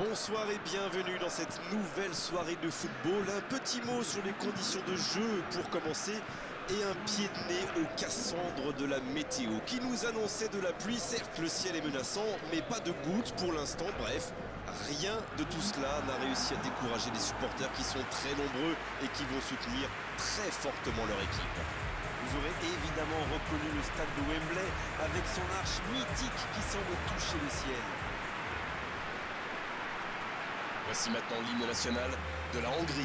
Bonsoir et bienvenue dans cette nouvelle soirée de football. Un petit mot sur les conditions de jeu pour commencer et un pied de nez aux cassandres de la météo qui nous annonçait de la pluie. Certes, le ciel est menaçant, mais pas de gouttes pour l'instant. Bref, rien de tout cela n'a réussi à décourager les supporters qui sont très nombreux et qui vont soutenir très fortement leur équipe. Vous aurez évidemment reconnu le stade de Wembley avec son arche mythique qui semble toucher le ciel. Voici maintenant l'hymne national de la Hongrie.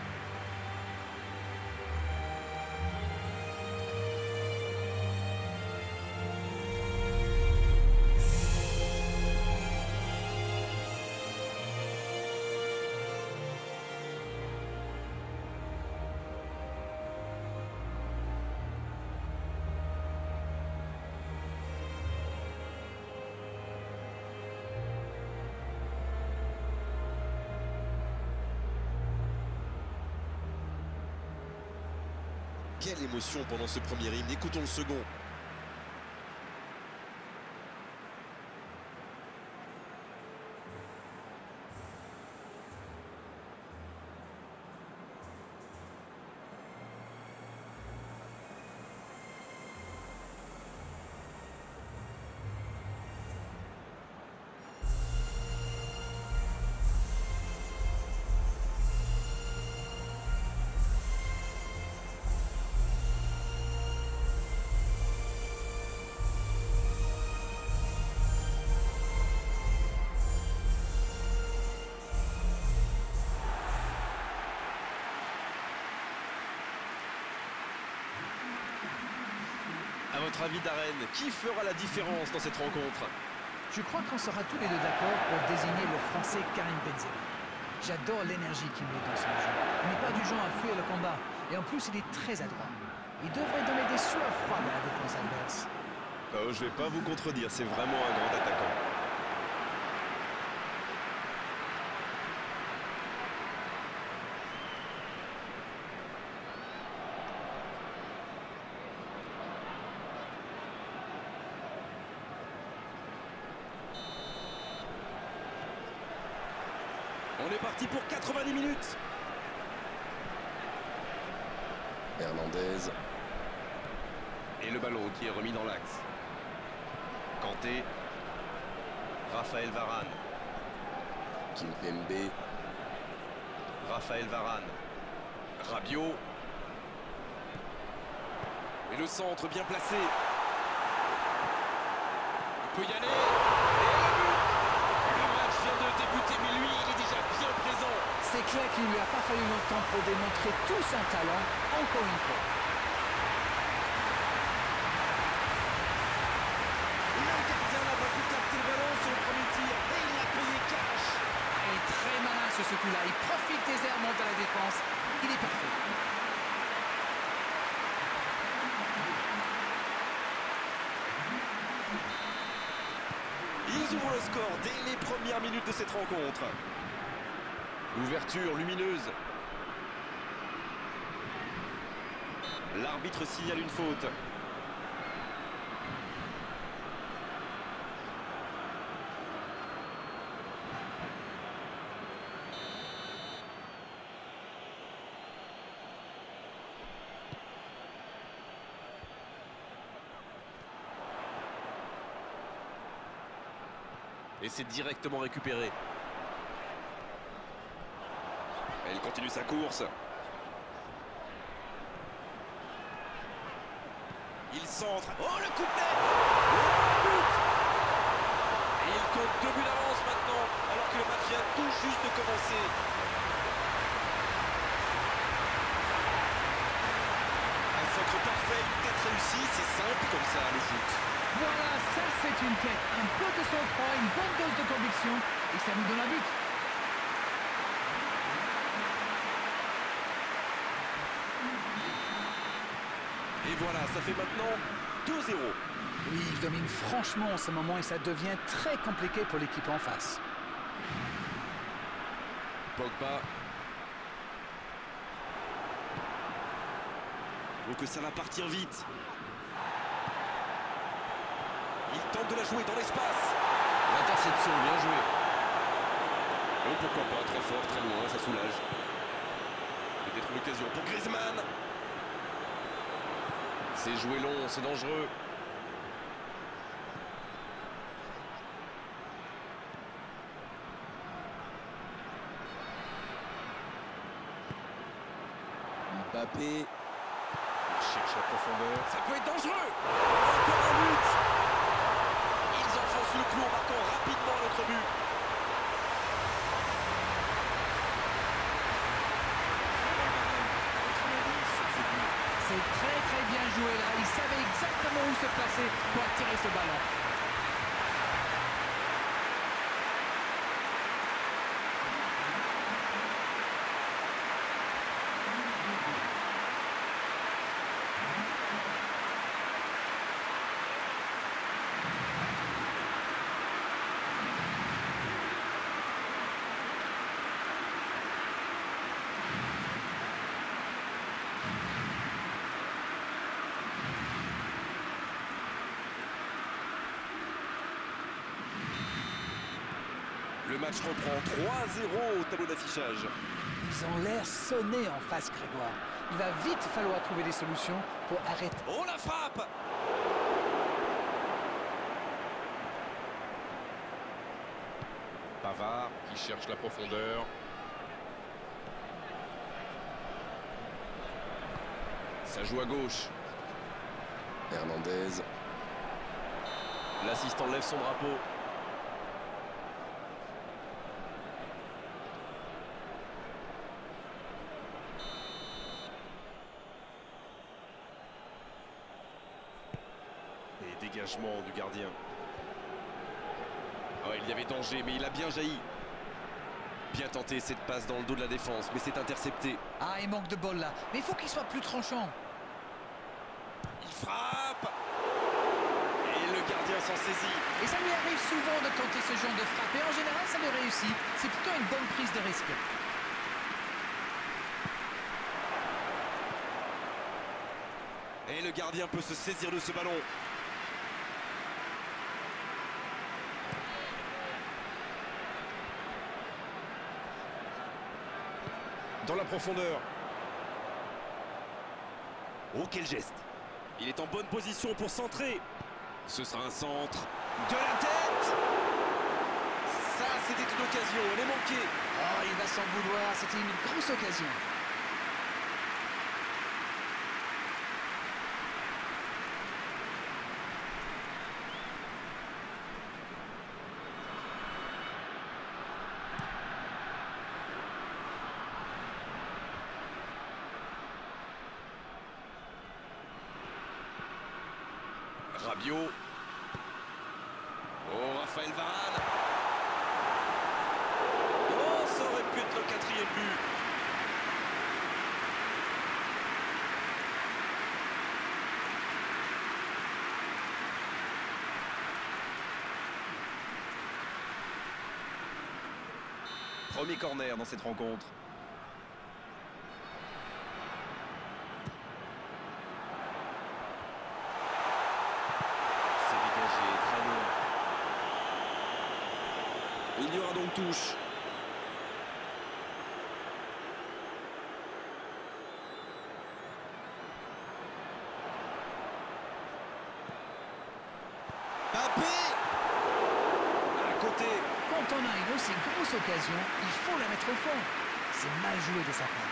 Quelle émotion pendant ce premier hymne, écoutons le second. À votre avis, Darren, qui fera la différence dans cette rencontre? Je crois qu'on sera tous les deux d'accord pour désigner le Français Karim Benzema. J'adore l'énergie qu'il met dans son jeu. Il n'est pas du genre à fuir le combat. Et en plus, il est très adroit. Il devrait donner des sueurs froides à la défense adverse. Oh, je vais pas vous contredire, c'est vraiment un grand attaquant. On est parti pour 90 minutes. Hernandez. Et le ballon qui est remis dans l'axe. Kanté. Raphaël Varane. Kimpembe. Raphaël Varane. Rabiot. Et le centre bien placé. Il peut y aller. Et le match vient de débuter, mais lui, il est déjà bien présent. C'est clair qu'il ne lui a pas fallu longtemps pour démontrer tout son talent, encore une fois. Et le gardien n'a pas pu capter le ballon sur le premier tir. Et il l'a payé cash. Il est très malin sur ce coup-là. Il profite des errements de la défense. Il est parfait. Ils ouvrent le score dès les premières minutes de cette rencontre. Ouverture lumineuse. L'arbitre signale une faute. Et c'est directement récupéré. Elle continue sa course. Il centre. Oh, le coup de tête! Oh, le but! Et il compte 2 buts d'avance maintenant, alors que le match vient tout juste de commencer. Un centre parfait, une tête réussie, c'est simple comme ça, le foot. Voilà, ça c'est une tête. Un peu de sang-froid, une bonne dose de conviction. Et ça nous donne un but. Et voilà, ça fait maintenant 2-0. Oui, il domine franchement en ce moment et ça devient très compliqué pour l'équipe en face. Pogba. Donc ça va partir vite. Il tente de la jouer dans l'espace. L'interception, bien joué. Oh, pourquoi pas, très fort, très loin, ça soulage. Peut-être une occasion pour Griezmann. C'est joué long, c'est dangereux. Mbappé. Il cherche la profondeur. Ça peut être dangereux. Encore un but. Ils enfoncent le clou en marquant rapidement notre but. C'est très bien joué là. Il savait exactement où se placer pour attirer ce ballon. Le match reprend 3-0 au tableau d'affichage. Ils ont l'air sonnés en face, Grégoire. Il va vite falloir trouver des solutions pour arrêter. Oh, la frappe! Pavard qui cherche la profondeur. Ça joue à gauche. Hernandez. L'assistant lève son drapeau. Et dégagement du gardien. Oh, il y avait danger, mais il a bien jailli. Bien tenté cette passe dans le dos de la défense, mais c'est intercepté. Ah, il manque de bol là. Mais il faut qu'il soit plus tranchant. Il frappe! Et le gardien s'en saisit. Et ça lui arrive souvent de tenter ce genre de frappe. Et en général, ça lui réussit. C'est plutôt une bonne prise de risque. Et le gardien peut se saisir de ce ballon. Dans la profondeur. Oh, quel geste! Il est en bonne position pour centrer. Ce sera un centre. De la tête! Ça, c'était une occasion. Elle est manquée. Oh, il va s'en vouloir. C'était une grosse occasion. Rabiot. Oh, Raphaël Varane. Oh, ça aurait pu être le quatrième but. Premier corner dans cette rencontre. Il y aura donc touche. Mbappé à côté. Quand on a une aussi grosse occasion, il faut la mettre au fond. C'est mal joué de sa part.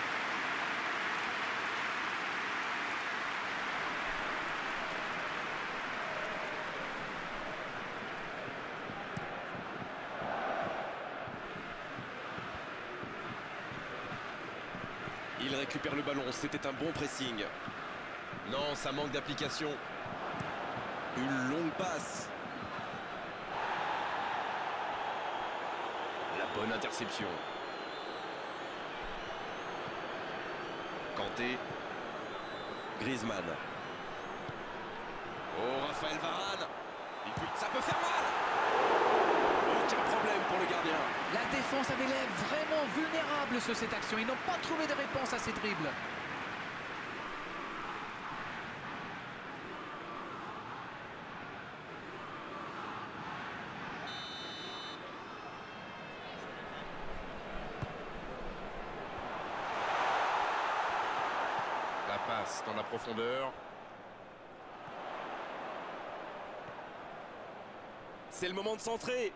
Il récupère le ballon, c'était un bon pressing. Non, ça manque d'application. Une longue passe. La bonne interception. Kanté. Griezmann. Oh, Raphaël Varane. Et puis, ça peut faire mal. Aucun problème pour le gardien. La défense avait l'air vraiment vulnérable sur cette action. Ils n'ont pas trouvé de réponse à ces dribbles. passe dans la profondeur. C'est le moment de centrer.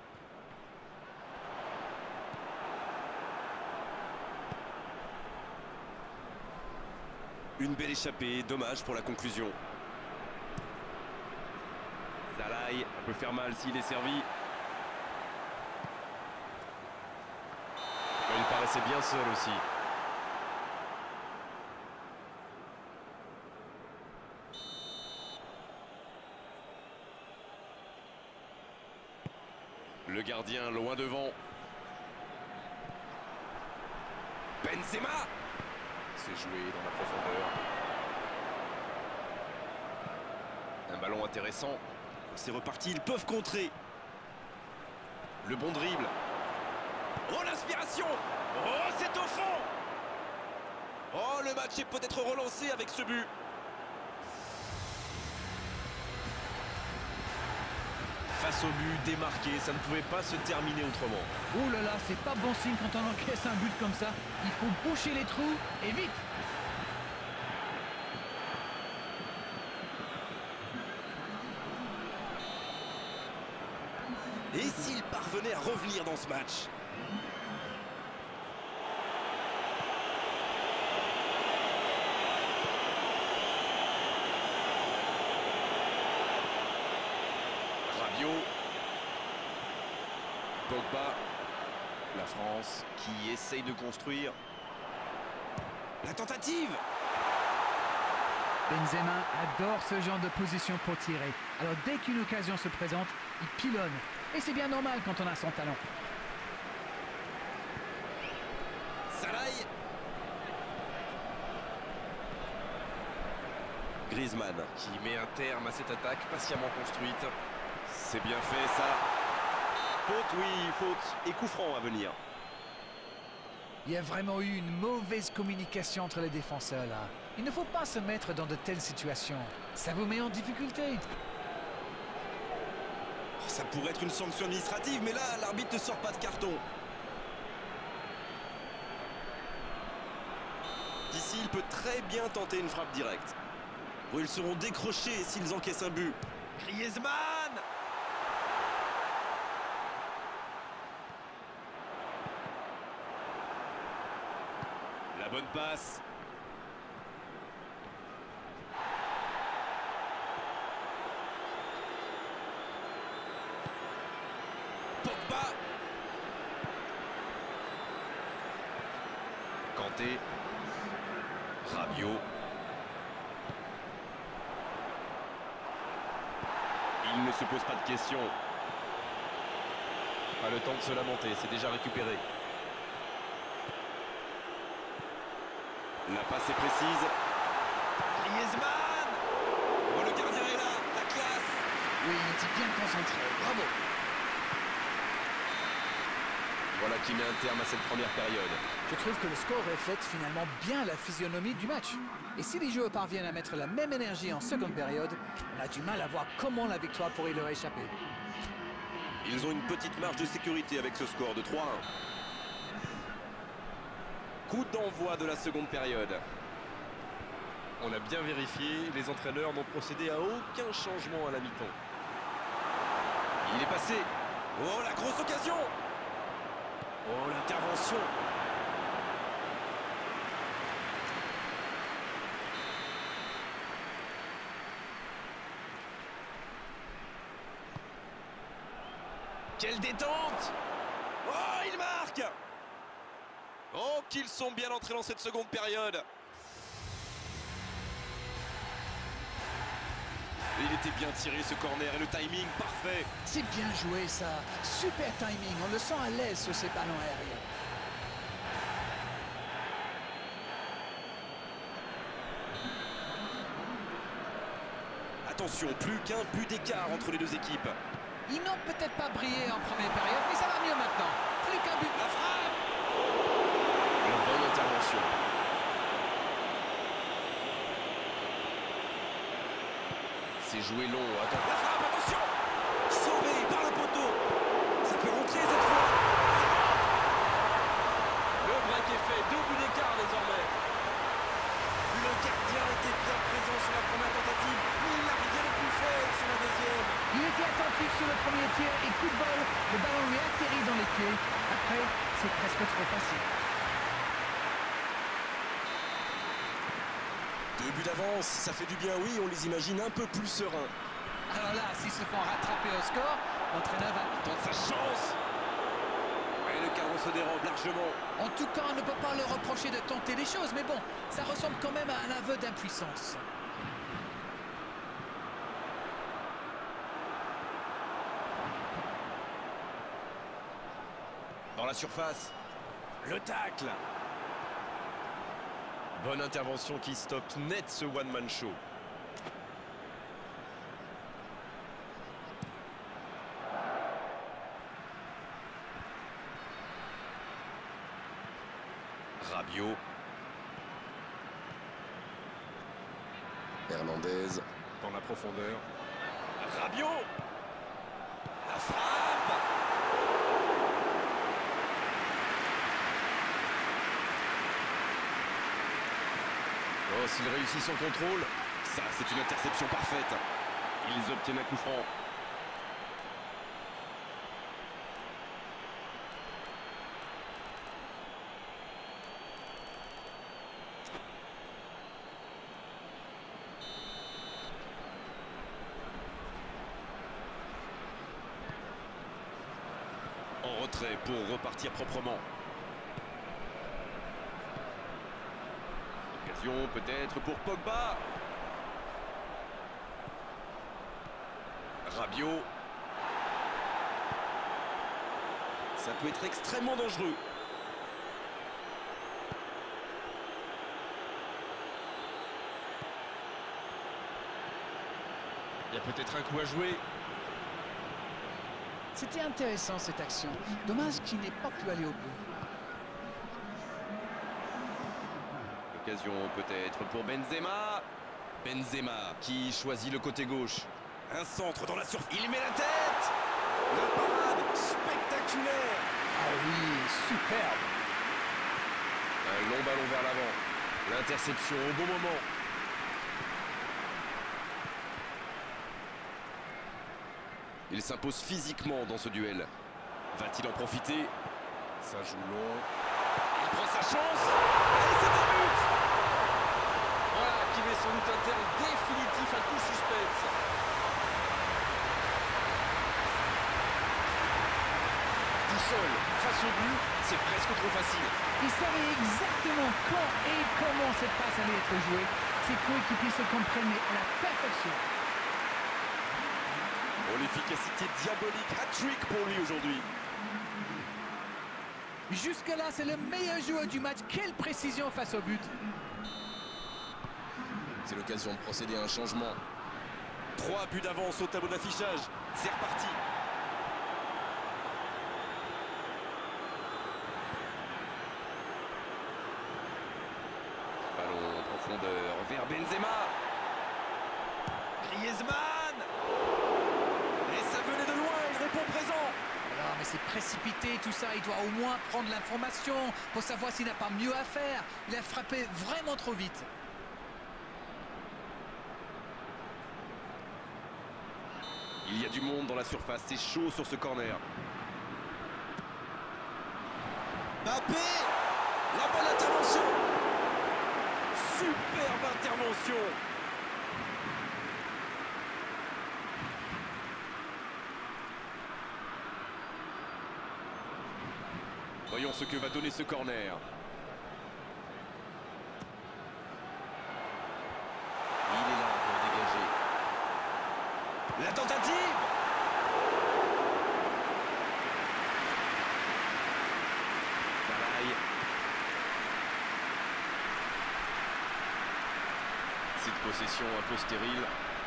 Une belle échappée, dommage pour la conclusion. Zalaï peut faire mal s'il est servi. Il paraissait bien seul aussi. Le gardien loin devant. Benzema. C'est joué dans la profondeur. Un ballon intéressant. C'est reparti, ils peuvent contrer. Le bon dribble. Oh, l'inspiration. Oh, c'est au fond. Oh, le match est peut-être relancé avec ce but. Face au but, démarqué, ça ne pouvait pas se terminer autrement. Oh là là, c'est pas bon signe quand on encaisse un but comme ça. Il faut boucher les trous et vite. Et s'il parvenait à revenir dans ce match? Pogba, la France qui essaye de construire. La tentative. Benzema adore ce genre de position pour tirer. Alors dès qu'une occasion se présente, il pilonne. Et c'est bien normal quand on a son talent. Zalaï. Griezmann Qui met un terme à cette attaque patiemment construite. c'est bien fait ça. Faute, oui, faute. Et coup franc à venir. Il y a vraiment eu une mauvaise communication entre les défenseurs là. Il ne faut pas se mettre dans de telles situations. Ça vous met en difficulté. Ça pourrait être une sanction administrative, mais là, l'arbitre ne sort pas de carton. D'ici, il peut très bien tenter une frappe directe. Bon, ils seront décrochés s'ils encaissent un but. Griezmann. La bonne passe. Pogba. Kanté. Rabiot. Il ne se pose pas de questions. Pas le temps de se lamenter, c'est déjà récupéré. La passe est précise. Griezmann. Oh, le gardien est là, la classe. Oui, il était bien concentré. Bravo. Voilà qui met un terme à cette première période. Je trouve que le score reflète finalement bien la physionomie du match. Et si les joueurs parviennent à mettre la même énergie en seconde période, on a du mal à voir comment la victoire pourrait leur échapper. Ils ont une petite marge de sécurité avec ce score de 3-1. Coup d'envoi de la seconde période. On a bien vérifié, les entraîneurs n'ont procédé à aucun changement à la mi-temps. Il est passé. Oh, la grosse occasion. Oh, l'intervention. Quelle détente. Oh, il marque. Oh, qu'ils sont bien entrés dans cette seconde période. Il était bien tiré ce corner et le timing parfait. C'est bien joué ça. Super timing. On le sent à l'aise sur ces ballons aériens. Attention, plus qu'un but d'écart entre les deux équipes. Ils n'ont peut-être pas brillé en première période, mais ça va mieux maintenant. Plus qu'un but. La frappe. Une bonne intervention. C'est joué long, attention. La frappe, attention. Sauvé par le poteau. Ça peut rentrer cette fois. Le break est fait, 2 buts d'écart désormais. Le gardien était prêt pied. Après, c'est presque trop facile. 2 buts d'avance, ça fait du bien, oui, on les imagine un peu plus sereins. Alors là, s'ils se font rattraper au score, l'entraîneur va... Tente sa chance. Et le carreau se dérobe largement. En tout cas, on ne peut pas leur reprocher de tenter des choses, mais bon, ça ressemble quand même à un aveu d'impuissance. Dans la surface, le tacle. Bonne intervention qui stoppe net ce one-man show. Rabiot. Hernandez. Dans la profondeur. Rabiot. La frappe. Oh, s'il réussit son contrôle, Ça, c'est une interception parfaite. ils obtiennent un coup franc. En retrait pour repartir proprement. Occasion peut-être pour Pogba. Rabiot. Ça peut être extrêmement dangereux. Il y a peut-être un coup à jouer. C'était intéressant cette action. Dommage qu'il n'ait pas pu aller au bout. Occasion peut-être pour Benzema. Benzema. Qui choisit le côté gauche. Un centre dans la surface. Il met la tête. La parade spectaculaire. Ah oui, superbe. Un long ballon vers l'avant. L'interception au bon moment. Il s'impose physiquement dans ce duel. Va-t-il en profiter? Ça joue long. Il prend sa chance. Et c'est un but. Voilà qui met sans doute un terme définitif à tout suspense. Tout seul, face au but, c'est presque trop facile. Il savait exactement quand et comment cette passe allait être jouée. Ses coéquipiers se comprennent à la perfection. Oh, l'efficacité diabolique. Hat-trick pour lui aujourd'hui. Jusque-là, c'est le meilleur joueur du match. Quelle précision face au but. C'est l'occasion de procéder à un changement. 3 buts d'avance au tableau d'affichage. C'est reparti. Ballon en profondeur vers Benzema. Griezmann. Et ça venait de loin, il répond présent. Alors, mais c'est précipité tout ça. Il doit au moins prendre l'information pour savoir s'il n'a pas mieux à faire. Il a frappé vraiment trop vite. Il y a du monde dans la surface, c'est chaud sur ce corner. Mbappé. La bonne intervention. Superbe intervention. Voyons ce que va donner ce corner. Il est là pour dégager. La tentative. Pareil. Cette possession un peu stérile.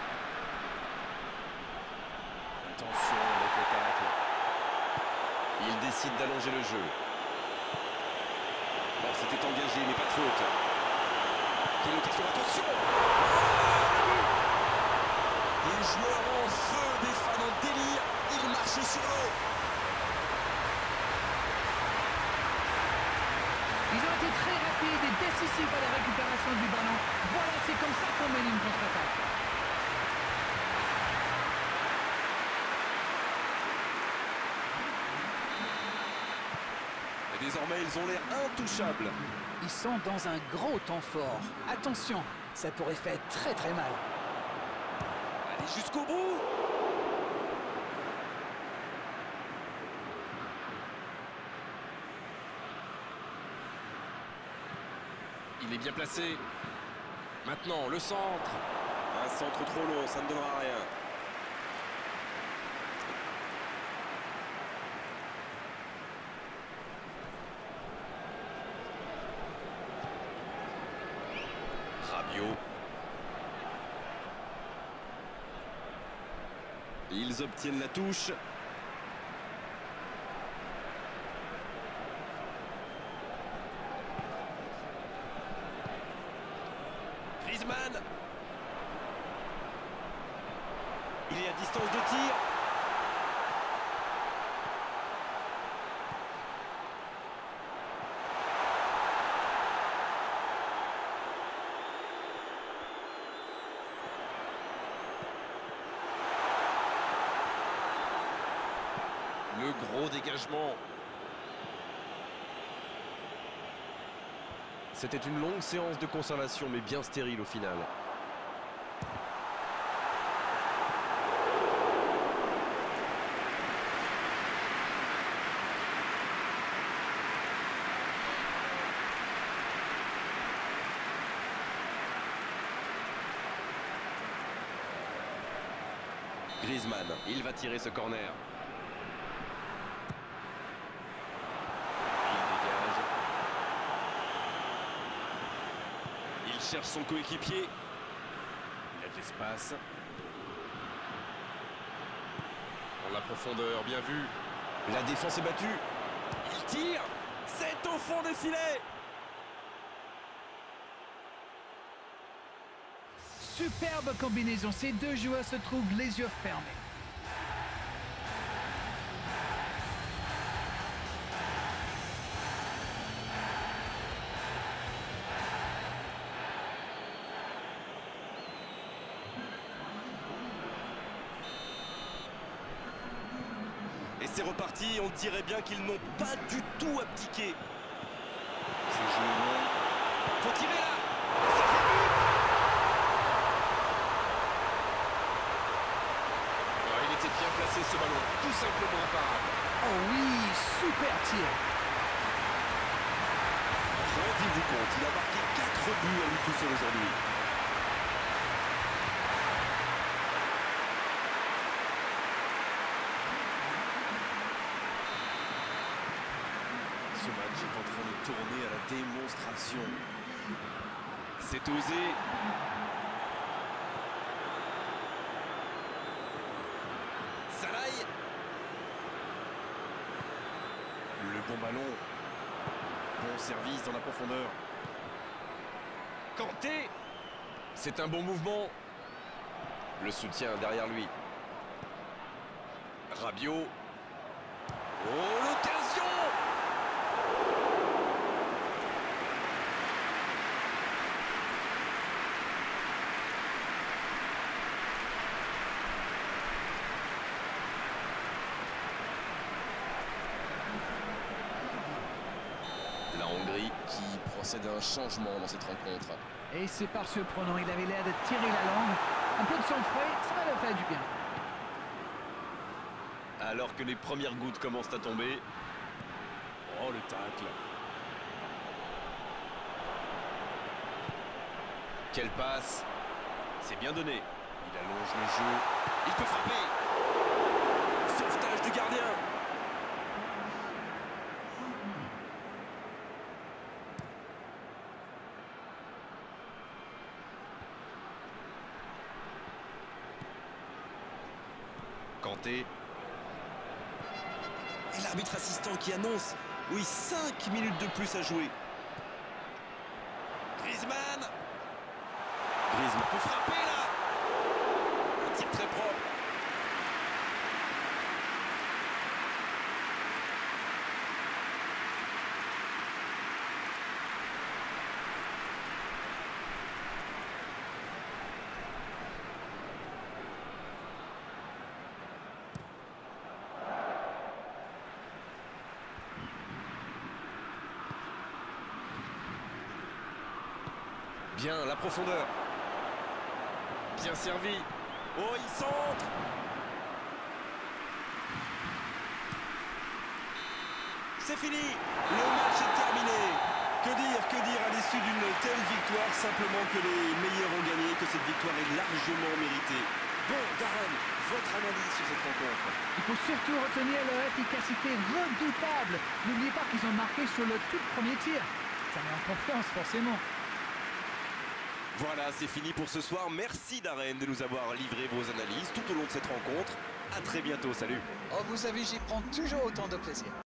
Attention avec le tacle. Il décide d'allonger le jeu. Bon, c'était engagé, mais pas de faute. Quelle occasion, attention. Des joueurs en feu, des fans en délire. Ils marchent sur l'eau. Ils ont été très rapides et décisifs à la récupération du ballon. Voilà, c'est comme ça qu'on mène une contre-attaque. Et désormais, ils ont l'air intouchables. Ils sont dans un gros temps fort. Attention, ça pourrait faire très très mal. Allez jusqu'au bout. Il est bien placé. Maintenant, le centre. Un centre trop long, ça ne donnera rien. Rabiot. Ils obtiennent la touche. Griezmann. Il est à distance de tir. Le gros dégagement. C'était une longue séance de conservation, mais bien stérile au final. Griezmann. Il va tirer ce corner. Il cherche son coéquipier. Il a de l'espace. Dans la profondeur, bien vu. La défense est battue. Il tire. C'est au fond des filets. Superbe combinaison. Ces deux joueurs se trouvent les yeux fermés. Et c'est reparti, on dirait bien qu'ils n'ont pas du tout abdiqué. C'est joué long. Faut tirer là. Ça fait but. Il était bien placé ce ballon, tout simplement imparable. Oh oui, super tir. Rendez-vous compte, il a marqué 4 buts à lui tout seul aujourd'hui. Ce match est en train de tourner à la démonstration. C'est osé. Salaï. Le bon ballon. Bon service dans la profondeur. Kanté. C'est un bon mouvement. Le soutien derrière lui. Rabiot. Oh, l'occasion! La Hongrie qui procède à un changement dans cette rencontre. Et c'est par surprenant. Il avait l'air de tirer la langue. Un peu de sang frais, ça va leur faire du bien. Alors que les premières gouttes commencent à tomber. Oh, le tacle. Quelle passe. C'est bien donné. Il allonge le jeu. Il peut frapper. Sauvetage du gardien. Kanté. Et l'arbitre assistant qui annonce, oui, 5 minutes de plus à jouer. Griezmann. Griezmann peut frapper là. Un tir très propre. Bien, la profondeur. Bien servi. Oh, il centre. C'est fini. Le match est terminé. Que dire à l'issue d'une telle victoire, simplement que les meilleurs ont gagné, que cette victoire est largement méritée. Bon, Darren, votre analyse sur cette rencontre? Il faut surtout retenir leur efficacité redoutable. N'oubliez pas qu'ils ont marqué sur le tout premier tir. Ça met en confiance, forcément. Voilà, c'est fini pour ce soir. Merci Darren de nous avoir livré vos analyses tout au long de cette rencontre. À très bientôt, salut. Oh, vous savez, j'y prends toujours autant de plaisir.